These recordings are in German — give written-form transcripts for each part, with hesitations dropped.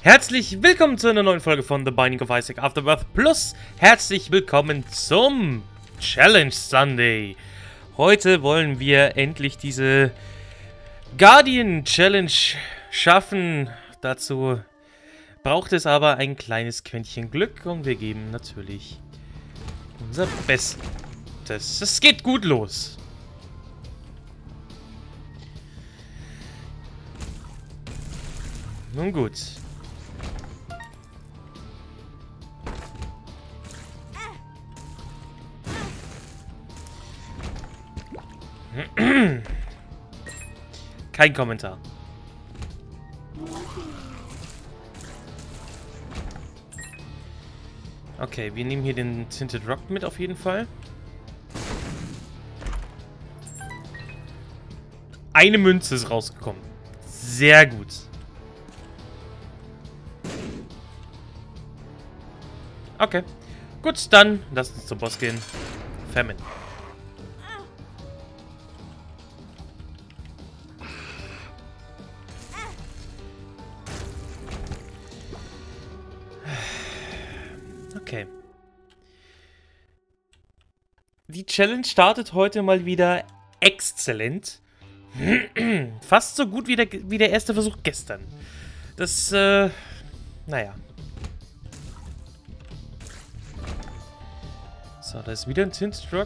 Herzlich willkommen zu einer neuen Folge von The Binding of Isaac Afterbirth Plus. Herzlich willkommen zum Challenge Sunday. Heute wollen wir endlich diese Guardian Challenge schaffen. Dazu braucht es aber ein kleines Quäntchen Glück und wir geben natürlich unser Bestes. Es geht gut los. Nun gut. Kein Kommentar. Okay, wir nehmen hier den Tinted Rock mit auf jeden Fall. Eine Münze ist rausgekommen. Sehr gut. Okay. Gut, dann lasst uns zum Boss gehen. Famine. Okay. Die Challenge startet heute mal wieder exzellent. Fast so gut wie der erste Versuch gestern. Das, naja. So, da ist wieder ein Tinted Rock.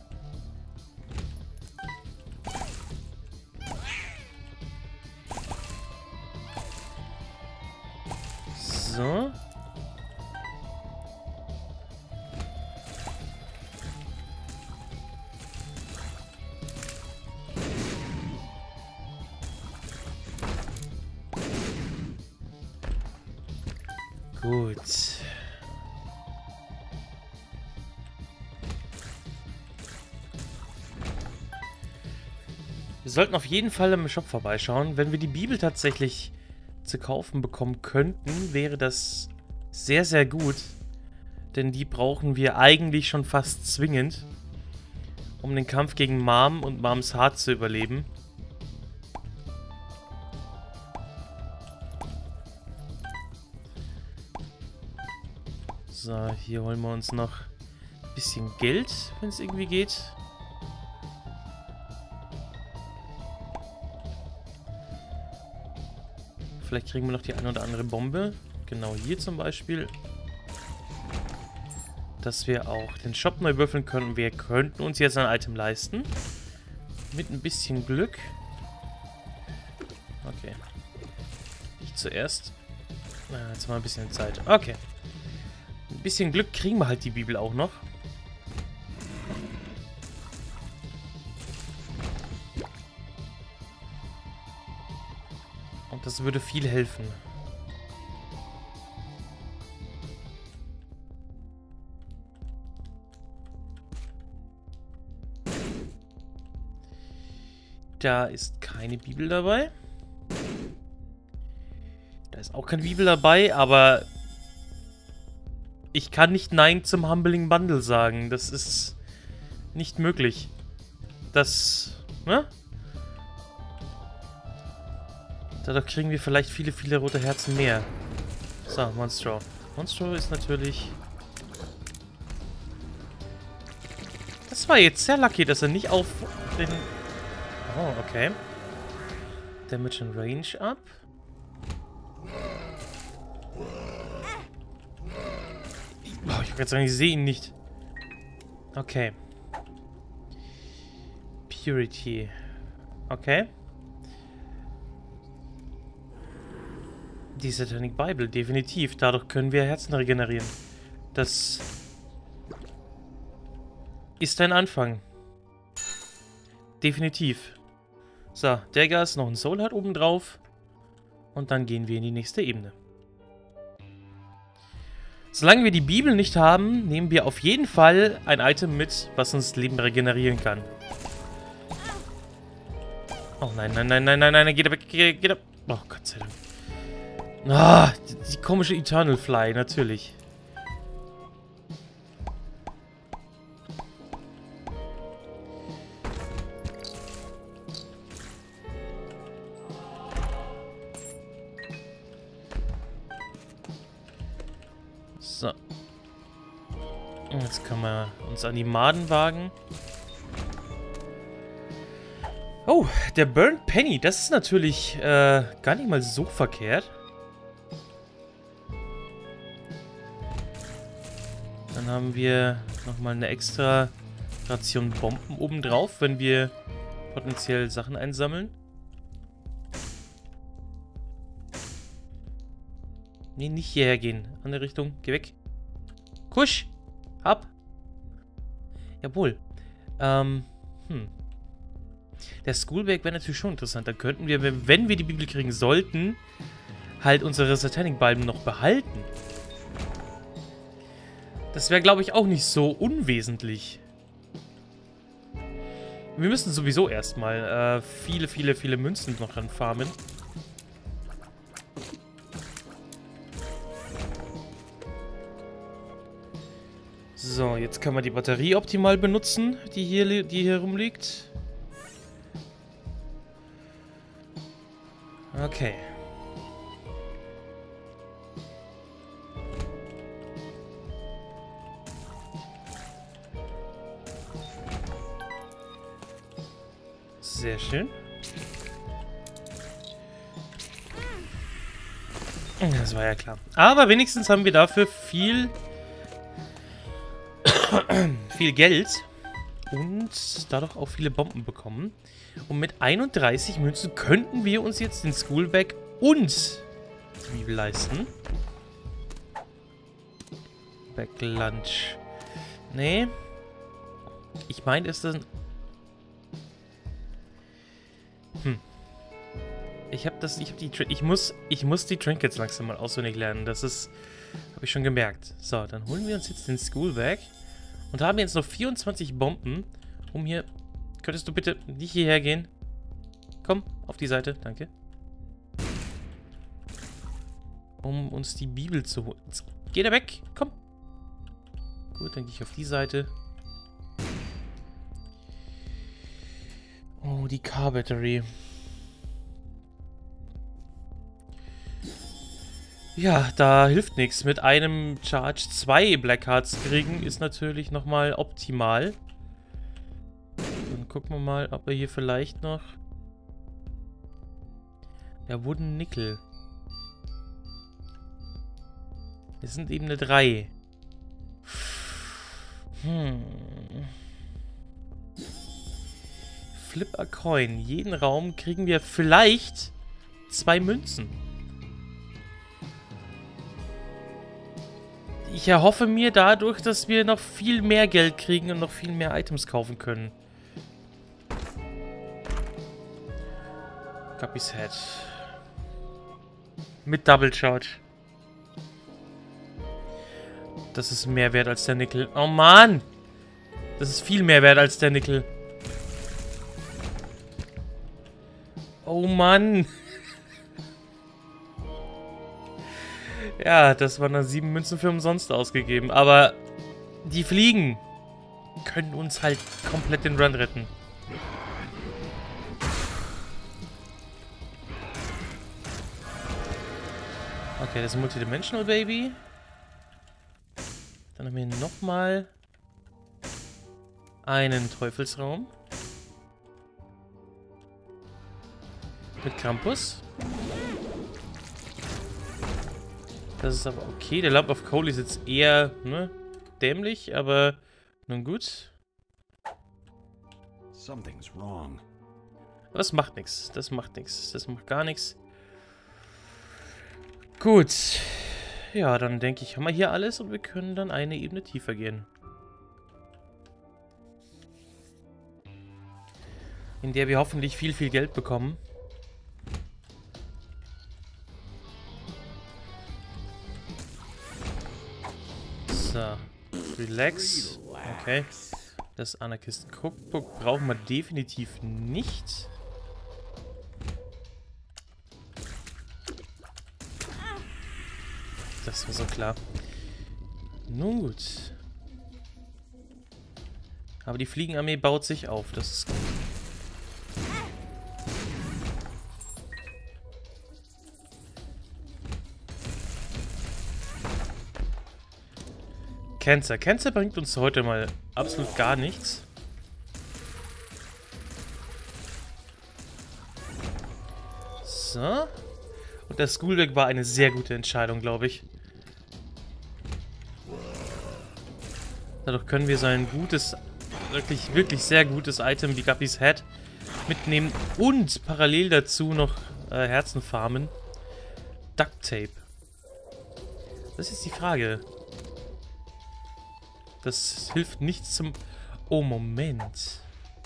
So. Gut. Wir sollten auf jeden Fall im Shop vorbeischauen. Wenn wir die Bibel tatsächlich zu kaufen bekommen könnten, wäre das sehr, sehr gut. Denn die brauchen wir eigentlich schon fast zwingend, um den Kampf gegen Mom und Moms Heart zu überleben. So, hier holen wir uns noch ein bisschen Geld, wenn es irgendwie geht. Vielleicht kriegen wir noch die eine oder andere Bombe. Genau hier zum Beispiel. Dass wir auch den Shop neu würfeln können. Wir könnten uns jetzt ein Item leisten. Mit ein bisschen Glück. Okay. Ich zuerst. Jetzt haben wir ein bisschen Zeit. Okay. Ein bisschen Glück kriegen wir halt die Bibel auch noch. Und das würde viel helfen. Da ist keine Bibel dabei. Da ist auch keine Bibel dabei, aber ich kann nicht Nein zum Humbling Bundle sagen. Das ist nicht möglich. Das, ne? Dadurch kriegen wir vielleicht viele, viele rote Herzen mehr. So, Monstro. Monstro ist natürlich... Das war jetzt sehr lucky, dass er nicht auf den... Oh, okay. Damage and Range up. Oh, ich kann jetzt sagen, ich sehe ihn nicht. Okay. Purity. Okay. Die Satanic Bible, definitiv. Dadurch können wir Herzen regenerieren. Das ist ein Anfang. Definitiv. So, Dagger ist noch ein Soul Heart oben drauf. Und dann gehen wir in die nächste Ebene. Solange wir die Bibel nicht haben, nehmen wir auf jeden Fall ein Item mit, was uns das Leben regenerieren kann. Oh nein, nein, nein, nein, nein, nein, geht er weg, geht er... Oh Gott sei Dank. Ah, die komische Eternal Fly, natürlich. So. Jetzt können wir uns an die Maden wagen. Oh, der Burnt Penny. Das ist natürlich gar nicht mal so verkehrt. Dann haben wir nochmal eine extra Ration Bomben obendrauf, wenn wir potenziell Sachen einsammeln. Nee, nicht hierher gehen. Andere Richtung. Geh weg. Kusch! Ab! Jawohl. Der Schoolbag wäre natürlich schon interessant. Da könnten wir, wenn wir die Bibel kriegen sollten, halt unsere Satanic-Balben noch behalten. Das wäre, glaube ich, auch nicht so unwesentlich. Wir müssen sowieso erstmal viele Münzen noch dann farmen. So, jetzt können wir die Batterie optimal benutzen, die hier rumliegt. Okay. Sehr schön. Das war ja klar. Aber wenigstens haben wir dafür viel Geld und dadurch auch viele Bomben bekommen. Und mit 31 Münzen könnten wir uns jetzt den Schoolbag und die Bibel leisten. Backlunch. Nee. Ich meine, ist das... Ich muss die Trinkets langsam mal auswendig lernen. Das ist... Habe ich schon gemerkt. So, dann holen wir uns jetzt den Schoolbag. Und haben jetzt noch 24 Bomben, um hier... Könntest du bitte nicht hierher gehen? Komm, auf die Seite, danke. Um uns die Bibel zu holen. Jetzt geh da weg, komm. Gut, dann gehe ich auf die Seite. Oh, die Car-Battery. Ja, da hilft nichts. Mit einem Charge 2 Black Hearts kriegen ist natürlich nochmal optimal. Dann gucken wir mal, ob wir hier vielleicht noch... Ja, Wooden Nickel. Wir sind eben eine 3. Flip a Coin. Jeden Raum kriegen wir vielleicht 2 Münzen. Ich erhoffe mir dadurch, dass wir noch viel mehr Geld kriegen und noch viel mehr Items kaufen können. Guppy's Head. Mit Double Charge. Das ist mehr wert als der Nickel. Oh Mann! Das ist viel mehr wert als der Nickel. Oh Mann! Ja, das waren dann 7 Münzen für umsonst ausgegeben. Aber die Fliegen können uns halt komplett den Run retten. Okay, das ist ein Multidimensional Baby. Dann haben wir nochmal einen Teufelsraum. Mit Krampus. Das ist aber okay. Der Lump of Coal ist jetzt eher, ne, dämlich, aber nun gut. Das macht nichts. Das macht nichts. Das macht gar nichts. Gut. Ja, dann denke ich, haben wir hier alles und wir können dann eine Ebene tiefer gehen. In der wir hoffentlich viel Geld bekommen. So, relax. Okay. Das Anarchisten Cookbook brauchen wir definitiv nicht. Das war so klar. Nun gut. Aber die Fliegenarmee baut sich auf. Das ist gut. Cancer. Cancer bringt uns heute mal absolut gar nichts. So. Und das Schoolwork war eine sehr gute Entscheidung, glaube ich. Dadurch können wir so ein gutes, wirklich sehr gutes Item wie Guppy's Head mitnehmen und parallel dazu noch Herzen farmen. Duct Tape. Das ist die Frage. Das hilft nichts zum... Oh, Moment.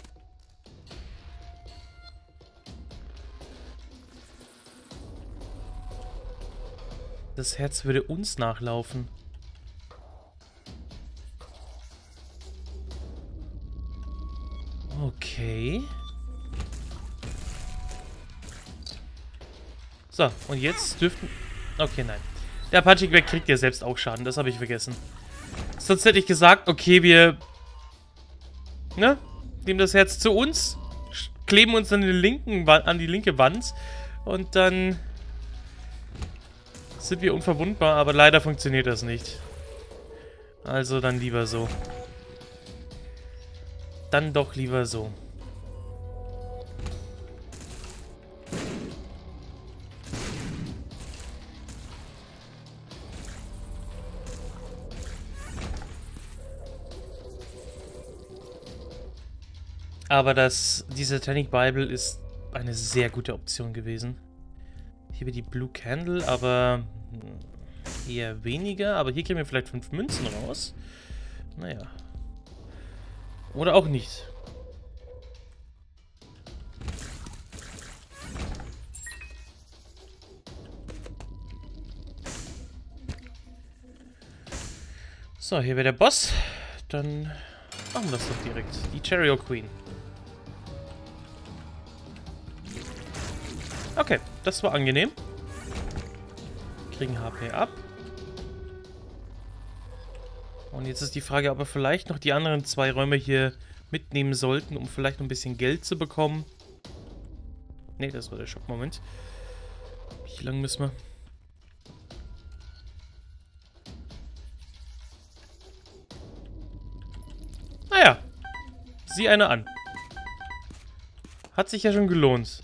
Das Herz würde uns nachlaufen. Okay. So, und jetzt dürften... Okay, nein. Der Punching Bag kriegt ja selbst auch Schaden, das habe ich vergessen. Sonst hätte ich gesagt, okay, wir... Ne? Nehmen das Herz zu uns, kleben uns an die linke Wand und dann sind wir unverwundbar, aber leider funktioniert das nicht. Also dann lieber so. Dann doch lieber so. Aber die Satanic Bible ist eine sehr gute Option gewesen. Hier wird die Blue Candle, aber eher weniger. Aber hier kriegen wir vielleicht 5 Münzen raus. Naja. Oder auch nicht. So, hier wäre der Boss. Dann machen wir das doch direkt. Die Chariot Queen. Okay, das war angenehm. Kriegen HP ab. Und jetzt ist die Frage, ob wir vielleicht noch die anderen 2 Räume hier mitnehmen sollten, um vielleicht noch ein bisschen Geld zu bekommen. Ne, das war der Shop-Moment. Wie lang müssen wir? Naja, sieh eine an. Hat sich ja schon gelohnt.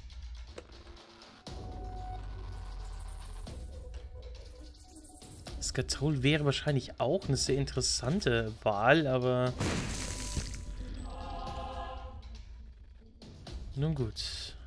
Skatol wäre wahrscheinlich auch eine sehr interessante Wahl, aber... Nun gut.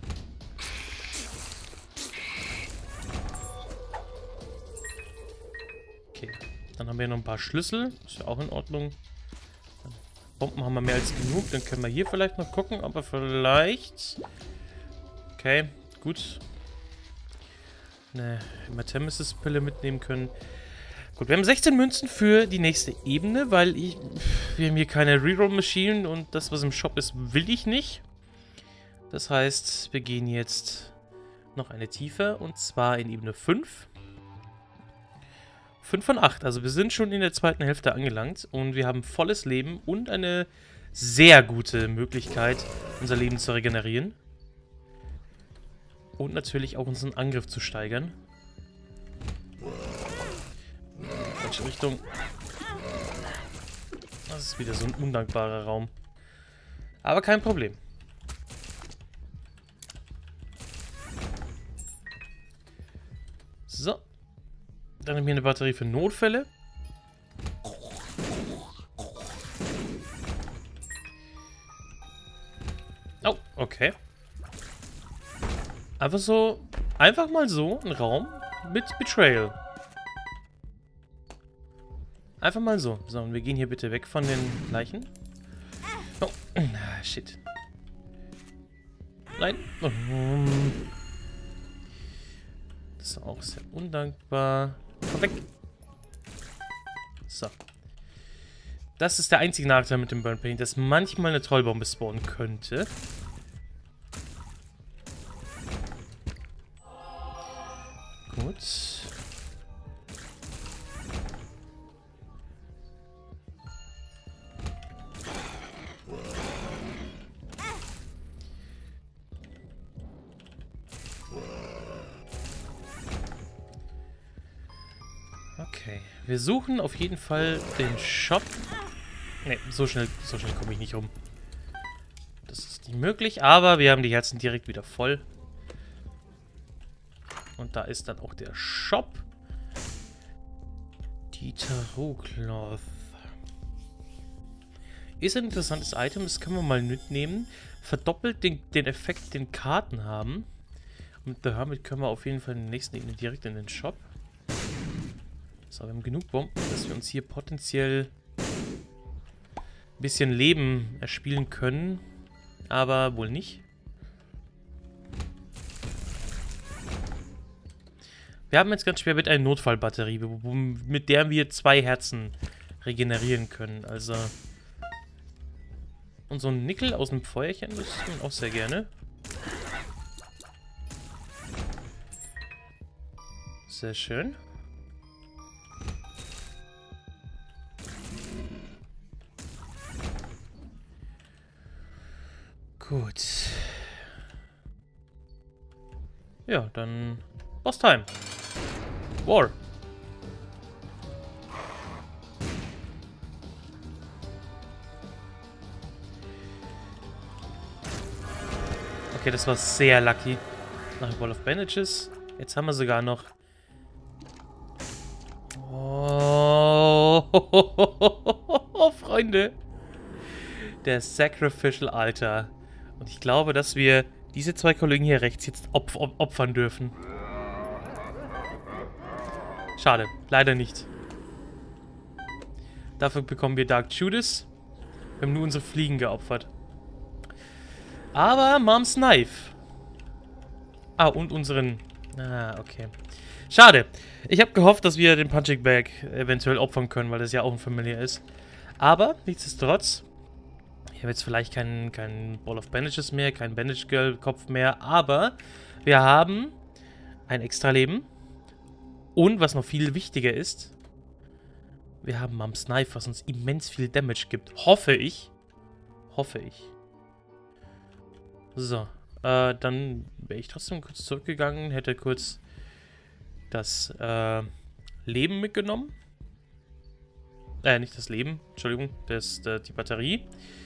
Okay, dann haben wir noch ein paar Schlüssel. Ist ja auch in Ordnung. Bomben haben wir mehr als genug. Dann können wir hier vielleicht noch gucken, aber vielleicht... Okay, gut. Eine Hematemesis-Pille mitnehmen können. Gut, wir haben 16 Münzen für die nächste Ebene, weil wir haben hier keine Reroll-Maschinen und das, was im Shop ist, will ich nicht. Das heißt, wir gehen jetzt noch eine tiefer und zwar in Ebene 5. 5 von 8, also wir sind schon in der zweiten Hälfte angelangt und wir haben volles Leben und eine sehr gute Möglichkeit, unser Leben zu regenerieren. Und natürlich auch unseren Angriff zu steigern. Falsche Richtung. Das ist wieder so ein undankbarer Raum. Aber kein Problem. So. Dann haben wir eine Batterie für Notfälle. Oh, okay. Einfach mal so ein Raum mit Betrayal. Einfach mal so. So, und wir gehen hier bitte weg von den Leichen. Oh, shit. Nein. Das ist auch sehr undankbar. Komm weg. So. Das ist der einzige Nachteil mit dem Burn Paint, dass manchmal eine Trollbombe spawnen könnte. Gut. Okay. Wir suchen auf jeden Fall den Shop. Ne, so schnell komme ich nicht rum. Das ist nicht möglich, aber wir haben die Herzen direkt wieder voll. Und da ist dann auch der Shop. Die Tarot-Cloth. Ist ein interessantes Item, das können wir mal mitnehmen. Verdoppelt den Effekt, den Karten haben. Und damit können wir auf jeden Fall in der nächsten Ebene direkt in den Shop. So, wir haben genug Bomben, dass wir uns hier potenziell ein bisschen Leben erspielen können. Aber wohl nicht. Wir haben jetzt ganz schwer mit einer Notfallbatterie, mit der wir 2 Herzen regenerieren können. Also. Und so ein Nickel aus dem Feuerchen, das tun wir auch sehr gerne. Sehr schön. Gut. Ja, dann Boss Time. War. Okay, das war sehr lucky. Nach Wall of Bandages. Jetzt haben wir sogar noch... Oh, Freunde. Der Sacrificial Altar. Und ich glaube, dass wir diese 2 Kollegen hier rechts jetzt opfern dürfen. Schade, leider nicht. Dafür bekommen wir Dark Judas. Wir haben nur unsere Fliegen geopfert. Aber Mom's Knife. Ah, und unseren... Ah, okay. Schade. Ich habe gehofft, dass wir den Punching Bag eventuell opfern können, weil das ja auch ein Familiar ist. Aber, nichtsdestotrotz... Ich habe jetzt vielleicht kein Ball of Bandages mehr, kein Bandage Girl Kopf mehr, aber wir haben ein extra Leben. Und was noch viel wichtiger ist, wir haben Mom's Knife, was uns immens viel Damage gibt. Hoffe ich. Hoffe ich. So, dann wäre ich trotzdem kurz zurückgegangen, hätte kurz das Leben mitgenommen. Nicht das Leben, Entschuldigung, die Batterie.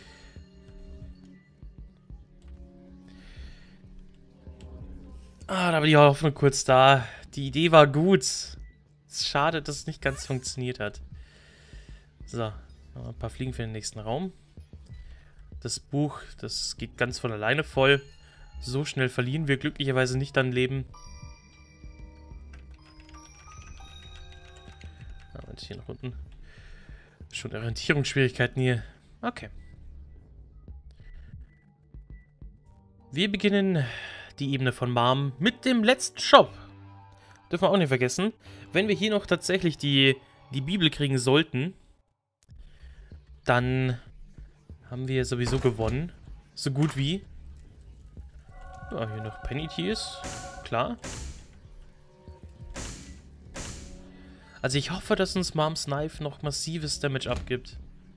Ah, da war die Hoffnung kurz da. Die Idee war gut. Es ist schade, dass es nicht ganz funktioniert hat. So, noch ein paar Fliegen für den nächsten Raum. Das Buch, das geht ganz von alleine voll. So schnell verlieren wir glücklicherweise nicht an Leben. Und hier nach unten. Schon Orientierungsschwierigkeiten hier. Okay. Wir beginnen die Ebene von Mom mit dem letzten Shop. Dürfen wir auch nicht vergessen. Wenn wir hier noch tatsächlich die Bibel kriegen sollten, dann haben wir sowieso gewonnen. So gut wie. Ja, hier noch Penny Tears. Klar. Also ich hoffe, dass uns Mom's Knife noch massives Damage abgibt.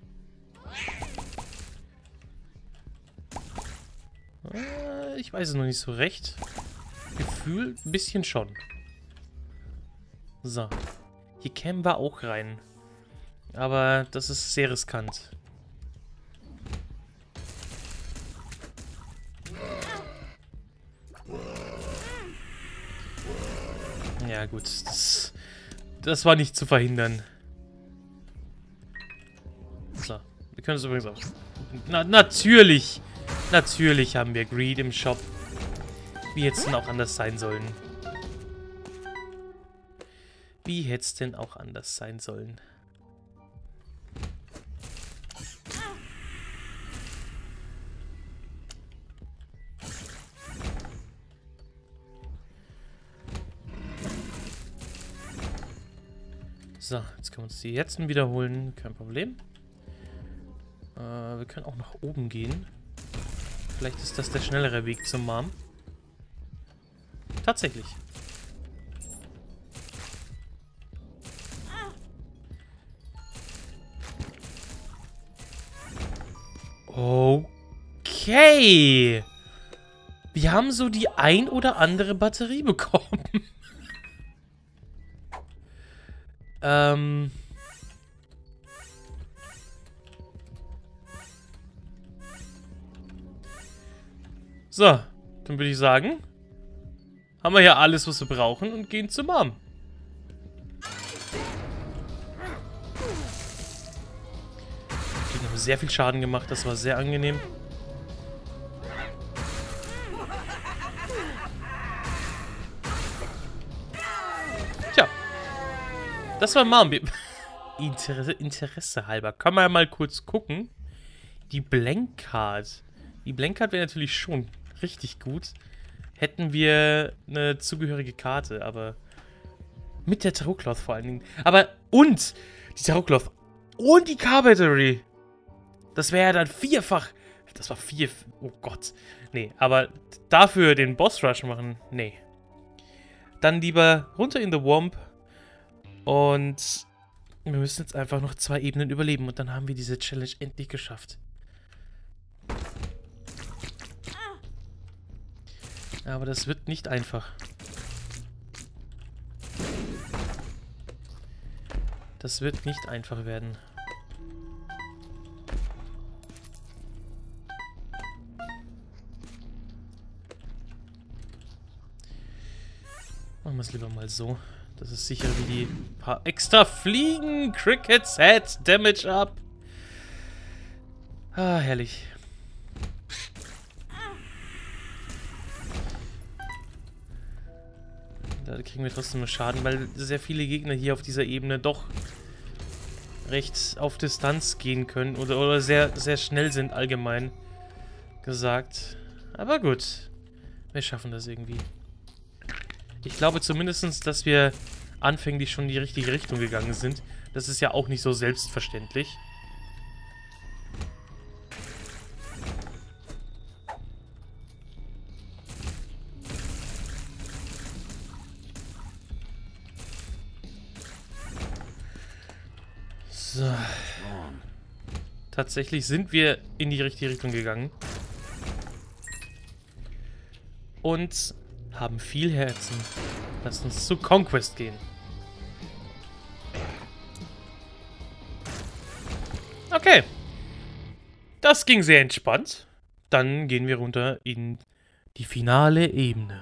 Ich weiß es noch nicht so recht. Gefühl ein bisschen schon. So. Hier kämen wir auch rein. Aber das ist sehr riskant. Ja gut, das war nicht zu verhindern. So, wir können es übrigens auch... Natürlich haben wir Greed im Shop. Wie hätte es denn auch anders sein sollen? Wie hätte es denn auch anders sein sollen? So, jetzt können wir uns die Herzen wiederholen. Kein Problem. Wir können auch nach oben gehen. Vielleicht ist das der schnellere Weg zum Mom. Tatsächlich. Okay. Wir haben so die ein oder andere Batterie bekommen. So, dann würde ich sagen, haben wir hier alles, was wir brauchen und gehen zum Mom. Die haben sehr viel Schaden gemacht, das war sehr angenehm. Tja, das war Mom. Interesse halber. Kann man ja mal kurz gucken. Die Blank Card. Die Blank Card wäre natürlich schon richtig gut. Hätten wir eine zugehörige Karte, aber mit der Tarot Cloth vor allen Dingen. Aber, und die Tarot Cloth und die Car Battery. Das wäre ja dann vierfach. Das war oh Gott. Nee, aber dafür den Boss Rush machen, nee. Dann lieber runter in the Womp. Und wir müssen jetzt einfach noch 2 Ebenen überleben. Und dann haben wir diese Challenge endlich geschafft. Aber das wird nicht einfach. Das wird nicht einfach werden. Machen wir es lieber mal so. Das ist sicher wie die paar extra Fliegen. Cricket Set, Damage up. Ah, herrlich. Da kriegen wir trotzdem nur Schaden, weil sehr viele Gegner hier auf dieser Ebene doch recht auf Distanz gehen können oder sehr, sehr schnell sind, allgemein gesagt. Aber gut, wir schaffen das irgendwie. Ich glaube zumindest, dass wir anfänglich schon in die richtige Richtung gegangen sind. Das ist ja auch nicht so selbstverständlich. So. Tatsächlich sind wir in die richtige Richtung gegangen. Und haben viel Herzen. Lasst uns zu Conquest gehen. Okay. Das ging sehr entspannt. Dann gehen wir runter in die finale Ebene.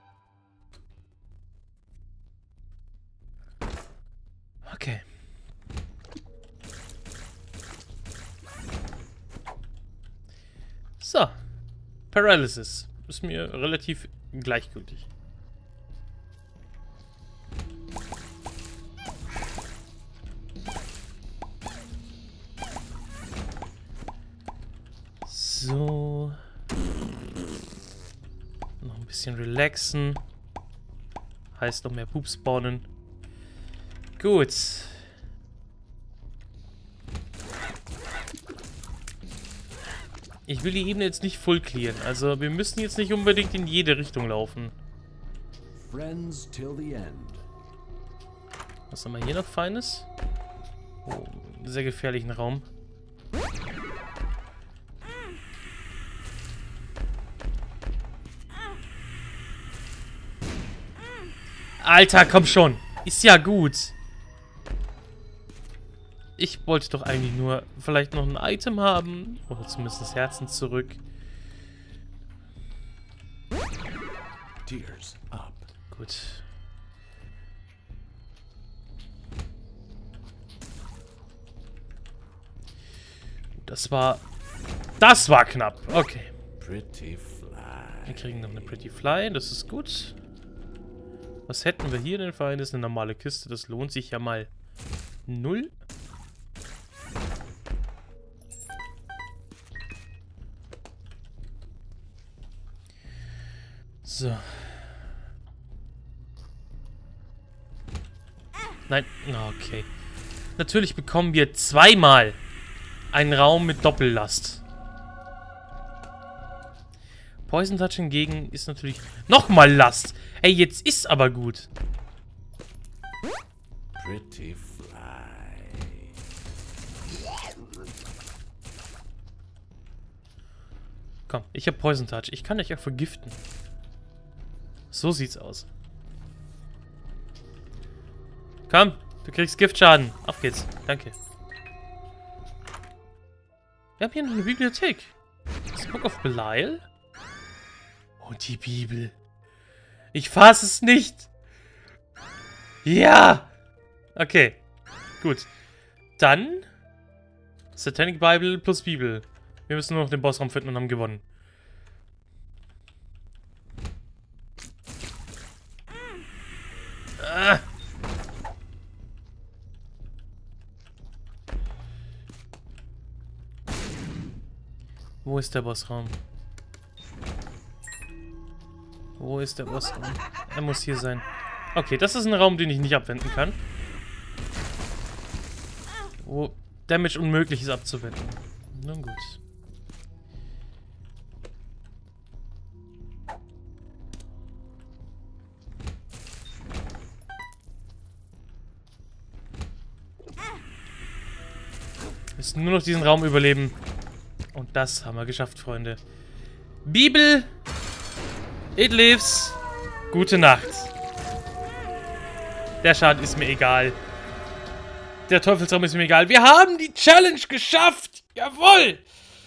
Okay. So. Paralysis. Ist mir relativ gleichgültig. So. Noch ein bisschen relaxen. Heißt noch mehr Pups spawnen. Gut. Ich will die Ebene jetzt nicht voll clearen. Also wir müssen jetzt nicht unbedingt in jede Richtung laufen. Was haben wir hier noch Feines? Oh, sehr gefährlichen Raum. Alter, komm schon. Ist ja gut. Ich wollte doch eigentlich nur vielleicht noch ein Item haben. Oder zumindest das Herzen zurück. Tears up. Gut. Das war knapp. Okay. Pretty fly. Wir kriegen noch eine Pretty Fly. Das ist gut. Was hätten wir hier denn für eine? Das ist eine normale Kiste. Das lohnt sich ja mal 0. So. Nein. Okay. Natürlich bekommen wir zweimal einen Raum mit Doppellast. Poison Touch hingegen ist natürlich nochmal Last. Ey, jetzt ist aber gut. Pretty fly. Komm, ich habe Poison Touch. Ich kann euch auch vergiften. So sieht's aus. Komm, Du kriegst Giftschaden. Auf geht's. Danke. Wir haben hier noch eine Bibliothek. Das Book of Belial? Und die Bibel. Ich fasse es nicht. Ja. Okay. Gut. Dann Satanic Bible plus Bibel. Wir müssen nur noch den Bossraum finden und haben gewonnen. Ah. Wo ist der Bossraum? Wo ist der Bossraum? Er muss hier sein. Okay, das ist ein Raum, den ich nicht abwenden kann. Wo Damage unmöglich ist abzuwenden. Nun gut. Wir müssen nur noch diesen Raum überleben. Und das haben wir geschafft, Freunde. Bibel! It lives! Gute Nacht. Der Schaden ist mir egal. Der Teufelsraum ist mir egal. Wir haben die Challenge geschafft! Jawohl!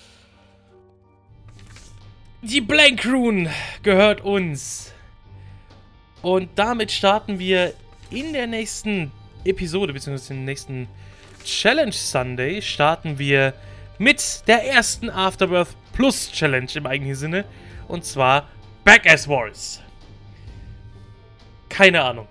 Die Blank Rune gehört uns. Und damit starten wir in der nächsten Episode, beziehungsweise im nächsten Challenge Sunday, starten wir mit der ersten Afterbirth Plus Challenge im eigentlichen Sinne. Und zwar Backass Wars. Keine Ahnung.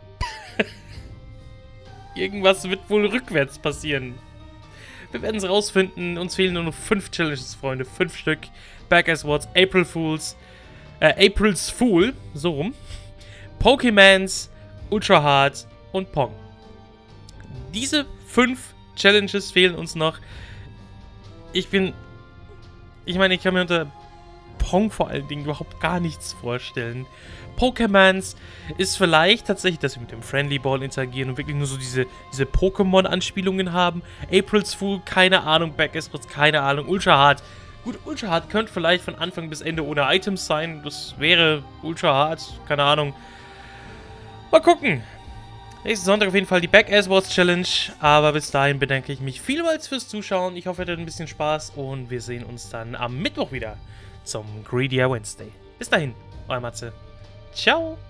Irgendwas wird wohl rückwärts passieren. Wir werden es rausfinden. Uns fehlen nur noch 5 Challenges, Freunde. 5 Stück. Backass Wars, April's Fool, so rum. Pokemans, Ultra Hard und Pong. Diese 5 Challenges fehlen uns noch. Ich meine, ich kann mir unter Pong vor allen Dingen überhaupt gar nichts vorstellen. Pokemans ist vielleicht tatsächlich, dass wir mit dem Friendly Ball interagieren und wirklich nur so diese Pokémon-Anspielungen haben. April's Fool, keine Ahnung. Backass Wars, keine Ahnung. Ultra Hard. Gut, Ultra Hard könnte vielleicht von Anfang bis Ende ohne Items sein. Das wäre Ultra Hard, keine Ahnung. Mal gucken. Nächsten Sonntag auf jeden Fall die Backass Wars Challenge. Aber bis dahin bedanke ich mich vielmals fürs Zuschauen. Ich hoffe, ihr hattet ein bisschen Spaß. Und wir sehen uns dann am Mittwoch wieder zum Greedier Wednesday. Bis dahin, euer Matze. Ciao.